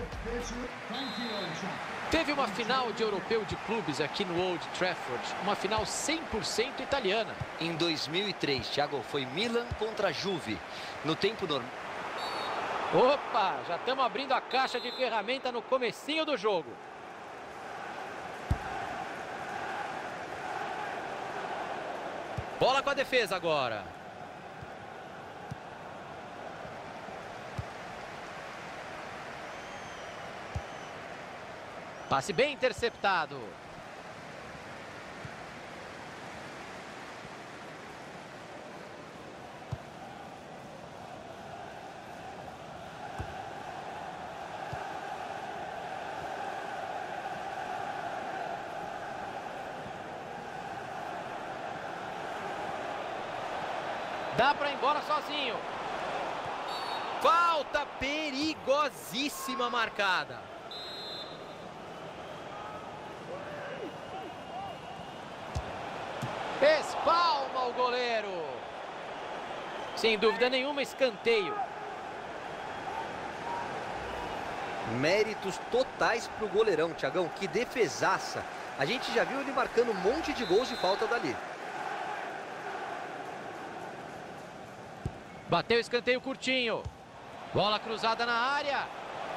Teve uma final de europeu de clubes aqui no Old Trafford, uma final 100% italiana. Em 2003, Thiago, foi Milan contra Juve. No tempo normal. Opa, já estamos abrindo a caixa de ferramenta no comecinho do jogo. Bola com a defesa agora. Passe bem interceptado. Dá para ir embora sozinho. Falta perigosíssima marcada. Espalma o goleiro. Sem dúvida nenhuma, escanteio. Méritos totais pro goleirão, Thiagão. Que defesaça. A gente já viu ele marcando um monte de gols de falta dali. Bateu escanteio curtinho. Bola cruzada na área.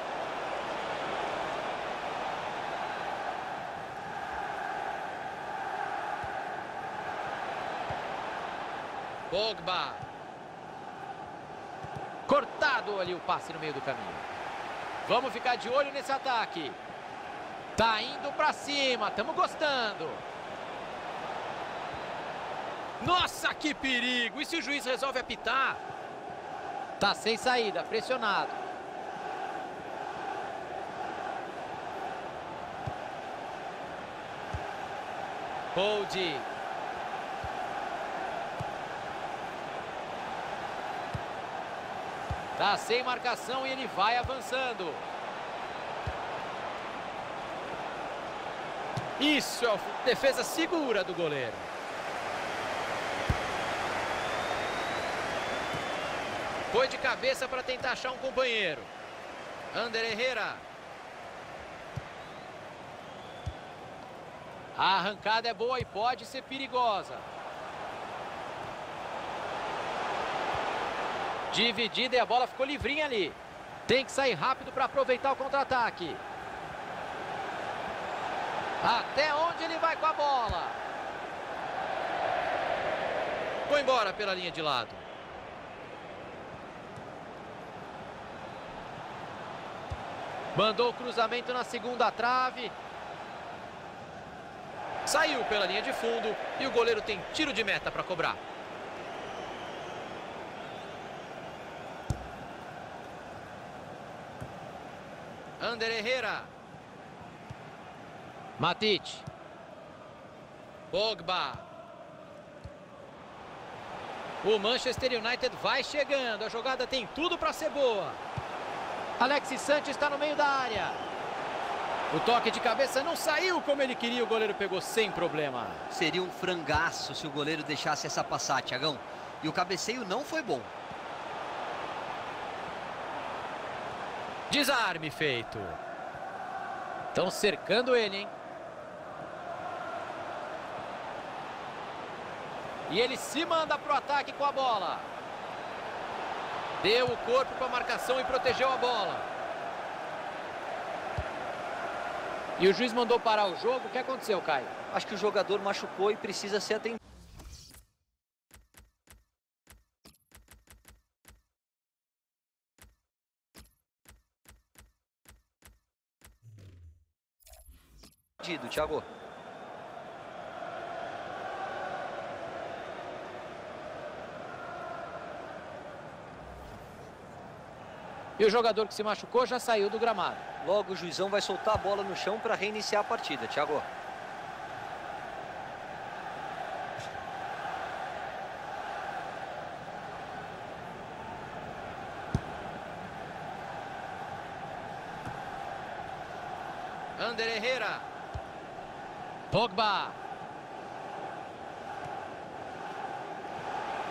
Pogba. Cortado ali o passe no meio do caminho. Vamos ficar de olho nesse ataque. Tá indo pra cima, estamos gostando. Nossa, que perigo! E se o juiz resolve apitar? Tá sem saída, pressionado. Hold. Tá sem marcação e ele vai avançando. Isso é a defesa segura do goleiro. Foi de cabeça para tentar achar um companheiro. Ander Herrera. A arrancada é boa e pode ser perigosa. Dividida e a bola ficou livrinha ali. Tem que sair rápido para aproveitar o contra-ataque. Até onde ele vai com a bola? Foi embora pela linha de lado. Mandou o cruzamento na segunda trave. Saiu pela linha de fundo e o goleiro tem tiro de meta para cobrar. Ander Herrera. Matic. Pogba. O Manchester United vai chegando. A jogada tem tudo para ser boa. Alexis Sanches está no meio da área. O toque de cabeça não saiu como ele queria. O goleiro pegou sem problema. Seria um frangaço se o goleiro deixasse essa passar, Thiagão. E o cabeceio não foi bom. Desarme feito. Estão cercando ele, hein? E ele se manda para o ataque com a bola. Deu o corpo para a marcação e protegeu a bola. E o juiz mandou parar o jogo. O que aconteceu, Caio? Acho que o jogador machucou e precisa ser atendido. Thiago. E o jogador que se machucou já saiu do gramado. Logo o juizão vai soltar a bola no chão para reiniciar a partida, Thiago. Ander Herrera. Pogba.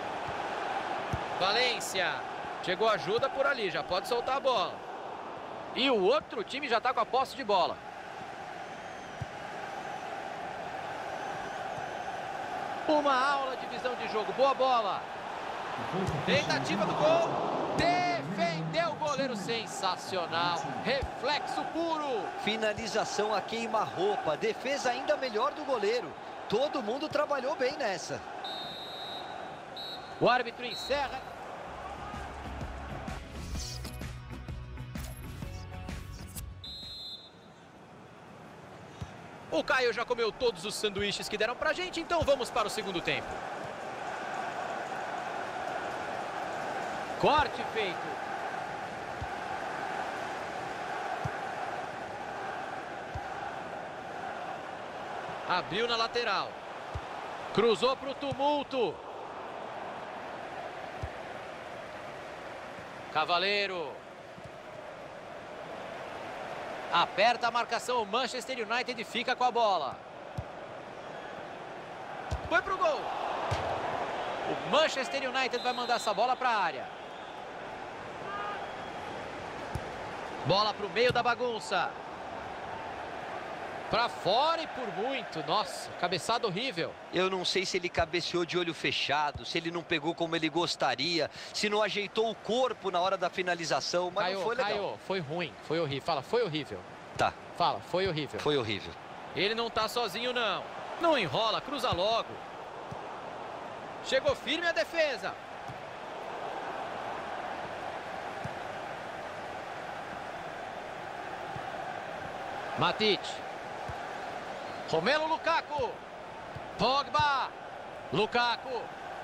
Valência. Chegou ajuda por ali, já pode soltar a bola. E o outro time já está com a posse de bola. Uma aula de visão de jogo. Boa bola. Tentativa do gol. Defendeu o goleiro. Sensacional. Reflexo puro. Finalização a queima-roupa. Defesa ainda melhor do goleiro. Todo mundo trabalhou bem nessa. O árbitro encerra. O Caio já comeu todos os sanduíches que deram pra gente, então vamos para o segundo tempo. Corte feito. Abriu na lateral. Cruzou para o tumulto. Cavaleiro. Aperta a marcação, o Manchester United fica com a bola. Foi pro gol. O Manchester United vai mandar essa bola para a área. Bola pro meio da bagunça. Para fora e por muito. Nossa, cabeçada horrível. Eu não sei se ele cabeceou de olho fechado, se ele não pegou como ele gostaria, se não ajeitou o corpo na hora da finalização, mas não foi legal. Caio, foi ruim, foi horrível. Fala, foi horrível. Tá. Fala, foi horrível. Foi horrível. Ele não tá sozinho, não. Não enrola, cruza logo. Chegou firme a defesa. Matic. Romelu Lukaku. Pogba. Lukaku.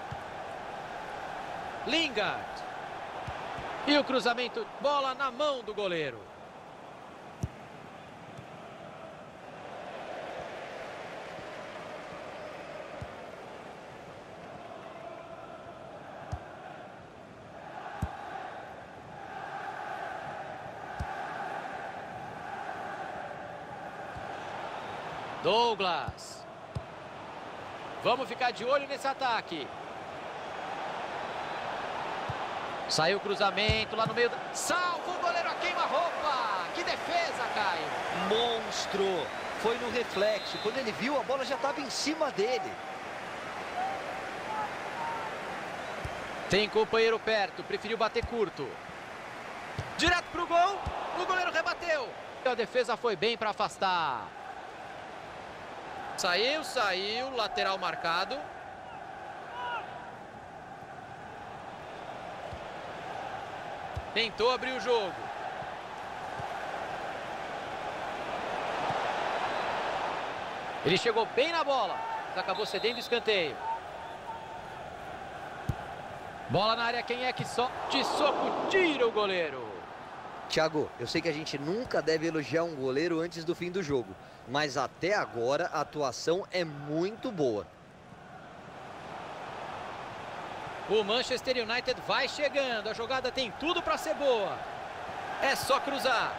Lingard. E o cruzamento, bola na mão do goleiro. Douglas. Vamos ficar de olho nesse ataque. Saiu o cruzamento lá no meio. Salva o goleiro a queima-roupa. Que defesa, Caio. Monstro. Foi no reflexo. Quando ele viu, a bola já estava em cima dele. Tem companheiro perto. Preferiu bater curto. Direto pro gol. O goleiro rebateu. A defesa foi bem para afastar. Saiu, lateral marcado. Tentou abrir o jogo. Ele chegou bem na bola, mas acabou cedendo o escanteio. Bola na área, quem é que só de soco tira o goleiro. Thiago, eu sei que a gente nunca deve elogiar um goleiro antes do fim do jogo, mas até agora a atuação é muito boa. O Manchester United vai chegando, a jogada tem tudo para ser boa. É só cruzar.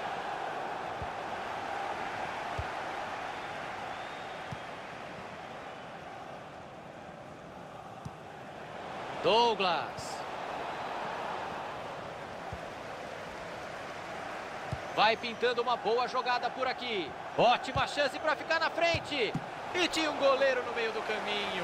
Douglas. Vai pintando uma boa jogada por aqui. Ótima chance para ficar na frente. E tinha um goleiro no meio do caminho.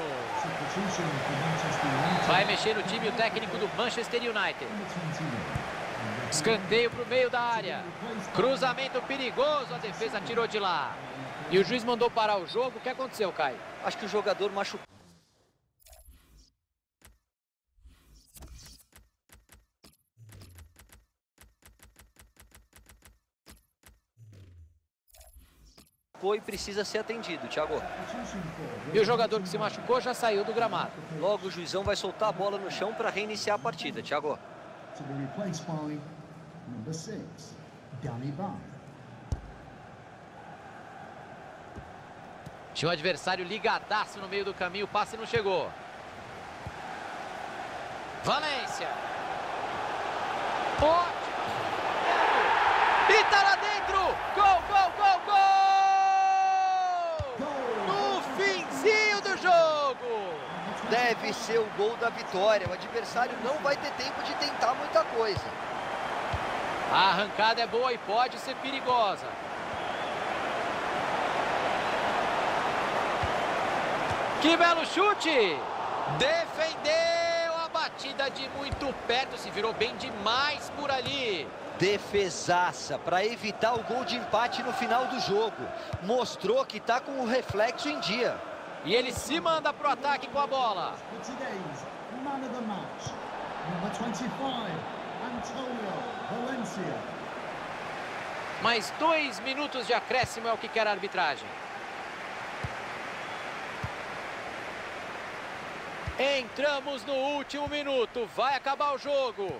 Vai mexer no time o técnico do Manchester United. Escanteio para o meio da área. Cruzamento perigoso, a defesa tirou de lá. E o juiz mandou parar o jogo. O que aconteceu, Caio? Acho que o jogador machucou. E precisa ser atendido, Thiago. E o jogador que se machucou já saiu do gramado. Logo o juizão vai soltar a bola no chão para reiniciar a partida, Thiago. Tinha um adversário ligadaço no meio do caminho, o passe não chegou. Valência. Ótimo. E tá lá dentro. Gol, gol, gol, gol. Deve ser o gol da vitória. O adversário não vai ter tempo de tentar muita coisa. A arrancada é boa e pode ser perigosa. Que belo chute! Defendeu a batida de muito perto, se virou bem demais por ali. Defesaça para evitar o gol de empate no final do jogo. Mostrou que está com o reflexo em dia. E ele se manda para o ataque com a bola. Mais 2 minutos de acréscimo é o que quer a arbitragem. Entramos no último minuto, vai acabar o jogo.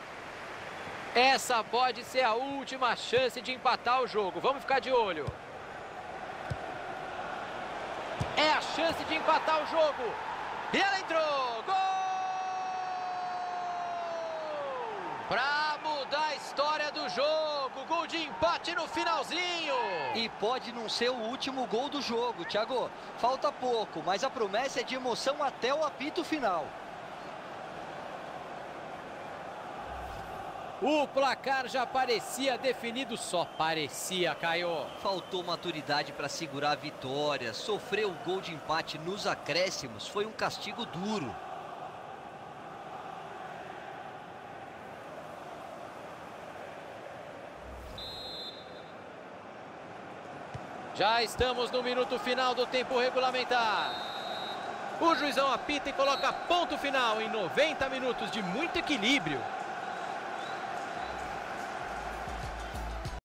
Essa pode ser a última chance de empatar o jogo, vamos ficar de olho. É a chance de empatar o jogo. E ela entrou, gol! Para mudar a história do jogo, gol de empate no finalzinho. E pode não ser o último gol do jogo, Thiago. Falta pouco, mas a promessa é de emoção até o apito final. O placar já parecia definido, só parecia, Caio. Faltou maturidade para segurar a vitória. Sofreu o gol de empate nos acréscimos. Foi um castigo duro. Já estamos no minuto final do tempo regulamentar. O juizão apita e coloca ponto final em 90 minutos de muito equilíbrio.